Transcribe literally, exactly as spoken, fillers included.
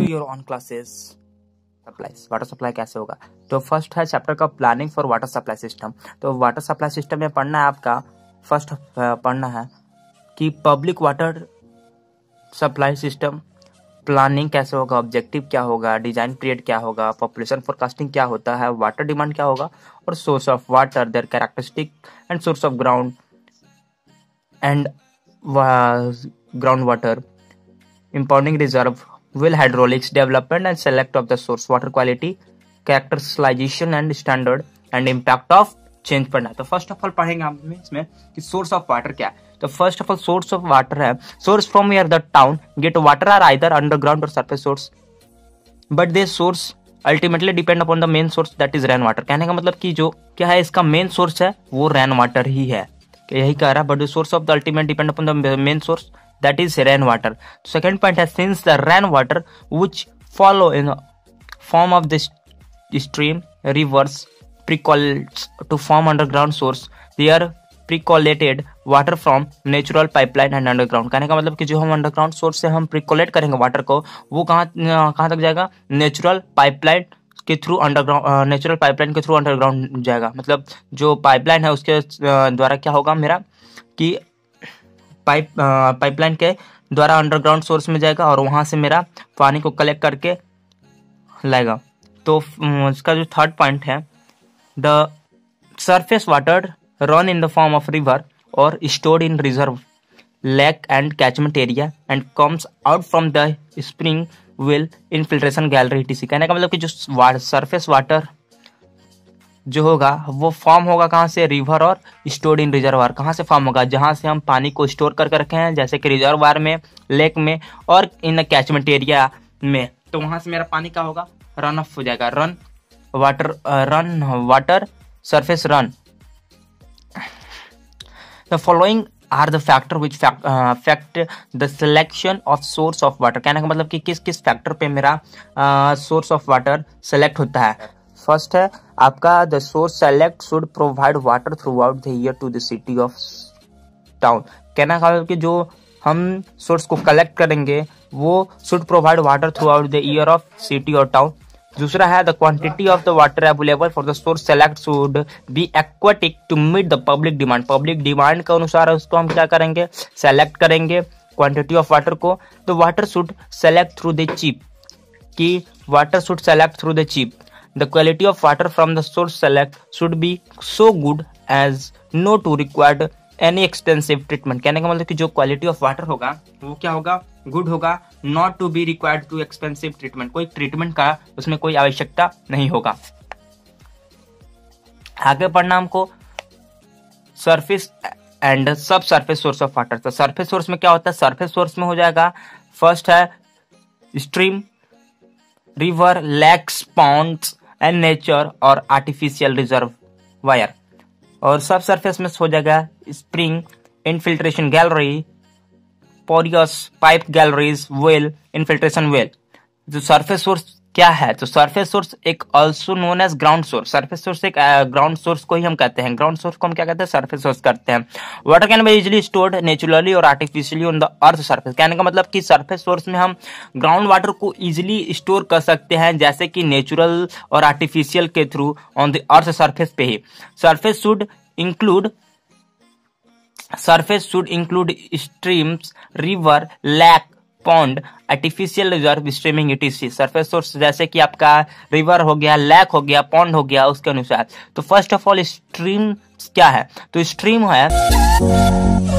Your own classes supply water supply कैसे होगा। तो फर्स्ट है चैप्टर का planning for water supply system. तो वाटर सप्लाई सिस्टम में पढ़ना है आपका फर्स्ट पढ़ना है कि public water supply system planning कैसे होगा, ऑब्जेक्टिव क्या होगा, डिजाइन पीरियड क्या होगा, पॉपुलेशन फोरकास्टिंग क्या होता है, वाटर डिमांड क्या होगा और source of water, there characteristic and source of ground and ground water, impounding reserve, well hydraulics, development and select of the source, water quality, characterization and standard and impact of change पढ़ना है। तो first of all पढ़ेंगे हम इसमें कि source of water क्या है। तो first of all source of water है source from where the town get water are either underground और surface source but they source ultimately depend upon the main source that is rain water. कहने का मतलब कि जो क्या है इसका मेन सोर्स है वो रेन वाटर ही है, यही कह रहा है। But the source of the ultimate depend upon the main source that is rain water. Second point is since the rain water which follow in the form of this stream, rivers, precollates to form underground source, they are precollated water from natural pipeline and underground। कहने का मतलब कि जो हम underground source से हम प्रिकोलेट करेंगे water को वो कहाँ कहाँ तक जाएगा, नेचुरल पाइपलाइन के थ्रू अंडरग्राउंड, नेचुरल पाइपलाइन के थ्रू अंडरग्राउंड जाएगा। मतलब जो पाइपलाइन है उसके द्वारा क्या होगा मेरा कि पाइप पाइपलाइन के द्वारा अंडरग्राउंड सोर्स में जाएगा और वहां से मेरा पानी को कलेक्ट करके लाएगा। तो इसका जो थर्ड पॉइंट है the surface water run in the form of river और stored in reserve, lake and catchment area and comes out from the spring well infiltration gallery etc. कहने का मतलब कि जो सरफेस वाटर जो होगा वो फॉर्म होगा कहाँ से, रिवर और स्टोर्ड इन रिजर्वायर। कहाँ से फॉर्म होगा, जहाँ से हम पानी को स्टोर करके रखे हैं जैसे कि रिजर्वायर में, लेक में और इन कैचमेंट एरिया में। तो वहां से मेरा पानी का होगा रन ऑफ हो जाएगा, run water run water surface run. The following are the factor which fact the selection of source of water. कहने का मतलब कि किस किस फैक्टर पे मेरा सोर्स ऑफ वाटर सेलेक्ट होता है। फर्स्ट है आपका the source select should provide water throughout the year to the city of town. कहना का कि जो हम सोर्स को कलेक्ट करेंगे वो should provide water throughout the year of city और टाउन। दूसरा है the quantity of the water available for the source select should be aquatic to meet the public demand. Public demand के अनुसार उसको हम क्या करेंगे, सेलेक्ट करेंगे क्वांटिटी ऑफ वाटर को। The water should select through the cheap, कि water should select through the cheap. The quality of water from the source select should be so good as not to require any extensive treatment। कहने का मतलब कि जो quality of water होगा वो क्या होगा, गुड होगा, not to be required to expensive treatment, कोई ट्रीटमेंट का उसमें कोई आवश्यकता नहीं होगा। आगे पढ़ना हमको surface and subsurface source of water. तो सरफेस सोर्स में क्या होता है, सरफेस सोर्स में हो जाएगा फर्स्ट है stream, river, lakes, ponds and nature और आर्टिफिशियल रिजर्वायर। और सब सरफेस में हो जाएगा spring, infiltration gallery, porous pipe galleries, well, infiltration well. जो सरफेस सोर्स क्या है, तो सरफेस सोर्स एक also known as ground source. Surface source एक ग्राउंड uh, सोर्स को ही हम कहते हैं, ग्राउंड सोर्स को हम क्या कहते हैं, सरफेस सोर्स करते हैं। Water can be easily stored naturally और artificially on the earth surface. कहने का मतलब कि सरफेस सोर्स में हम ग्राउंड वाटर को इजिली स्टोर कर सकते हैं जैसे कि नेचुरल और आर्टिफिशियल के through on the earth surface पे ही। Surface should include surface should include streams, river, lake, pond, artificial reserve, streaming etc. Surface source जैसे कि आपका रिवर हो गया, लेक हो गया, पॉन्ड हो गया, उसके अनुसार। तो फर्स्ट ऑफ ऑल स्ट्रीम क्या है, तो स्ट्रीम है